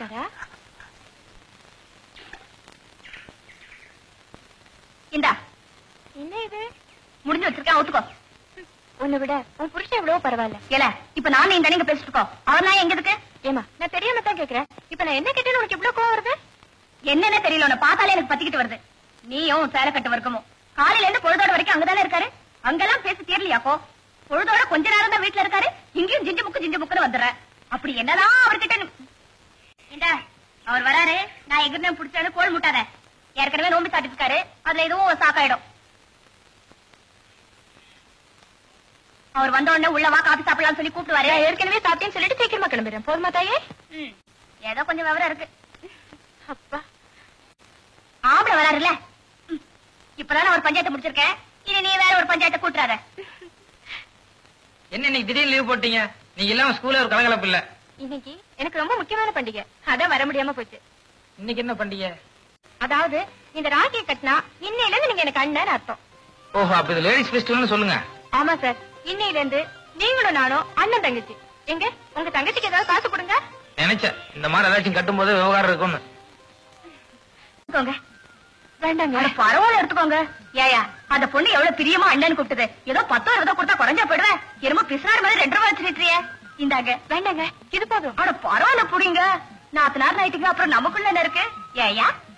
வந்திருக்காரா? இந்தா. என்ன இது? முடிஞ்சு வச்சிருக்கேன், ஒத்துக்கோ. உன்னை விட உன் புருஷன் எவ்வளவோ பரவாயில்ல. ஏல, இப்ப நானும் இந்த நீங்க பேசிட்டுக்கோ. அவன் எங்க இருக்கு? ஏமா, நான் தெரியாம தான் கேக்குறேன். இப்ப நான் என்ன கேட்டேன்னு உனக்கு இவ்வளவு கோவம் வருது? என்னன்னு தெரியல, உன்னை பார்த்தாலே எனக்கு பத்திக்கிட்டு வருது. நீயும் சேலை கட்டு வர்க்கமும் காலையில இருந்து பொழுதோட வரைக்கும் அங்கதானே இருக்காரு. அங்கெல்லாம் பேசி தீரலையாக்கோ? பொழுதோட கொஞ்ச நேரம் தான் வீட்டுல இருக்காரு, இங்கேயும் ஜிஞ்சு முக்குன்னு வந்துடுற. அப்படி என்னதான் அவர்கிட்ட இந்த அவர் வராரு, நான் எகிர்னு பிடிச்சாரு கோல் முட்டாத. ஏற்கனவே நோம்பி சாட்டிட்டு இருக்காரு, அதுல எதுவும் சாக்காயிடும். அவர் வந்த உடனே உள்ளவா காபி சாப்பிடலாம் சொல்லி கூப்பிட்டு வரேன். ஏற்கனவே சாப்பிட்டேன்னு சொல்லிட்டு சீக்கிரமா கிளம்பிடுறேன். போதுமா தாயே? ஏதோ கொஞ்சம் விவரம் இருக்கு. அப்பா ஆம்பளை வராருல்ல, இப்பதானே ஒரு பஞ்சாயத்தை முடிச்சிருக்கேன். இனி நீ வேற ஒரு பஞ்சாயத்தை கூட்டுறாத. என்ன இன்னைக்கு திடீர்னு லீவ் போட்டீங்க? நீங்க இல்லாம ஸ்கூல்ல ஒரு கலகலப்பு இல்ல. இன்னைக்கு எனக்கு ரொம்ப முக்கியமான பண்டிகை, அதான் வர முடியாம போச்சு. இன்னைக்கு என்ன பண்டிகை? அதாவது இந்த ராக்கியை கட்டினா இன்னையில இருந்து நீங்க எனக்கு அண்ணன் அர்த்தம். ஓஹோ, அப்ப இது லேடிஸ் ஃபெஸ்டிவல்னு சொல்லுங்க. ஆமா சார், இன்னையில இருந்து நீங்களும் நானும் அண்ணன் தங்கச்சி. எங்க உங்க தங்கச்சிக்கு ஏதாவது காசு கொடுங்க. நினைச்சேன் இந்த மாதிரி ஏதாச்சும் கட்டும் போது விவகாரம் இருக்கும்னு. வேண்டாங்க, பரவாயில்ல எடுத்துக்கோங்க. ஏயா, அந்த பொண்ணு எவ்வளவு பிரியமா அண்ணன் கூப்பிட்டது. ஏதோ 10 20 கொடுத்தா குறைஞ்சா போயிடுவேன். என்னமோ பிசார் மாதிரி 2 ரூபாய் வச்சுக்கிட்டியே. இந்தாங்க. வேண்டாங்க, இது போதும். அட பரவாயில்ல புடிங்க. 4 நாள் நைட்டுக்கு அப்புறம் நமக்குள்ள என்ன இருக்கு? ஏயா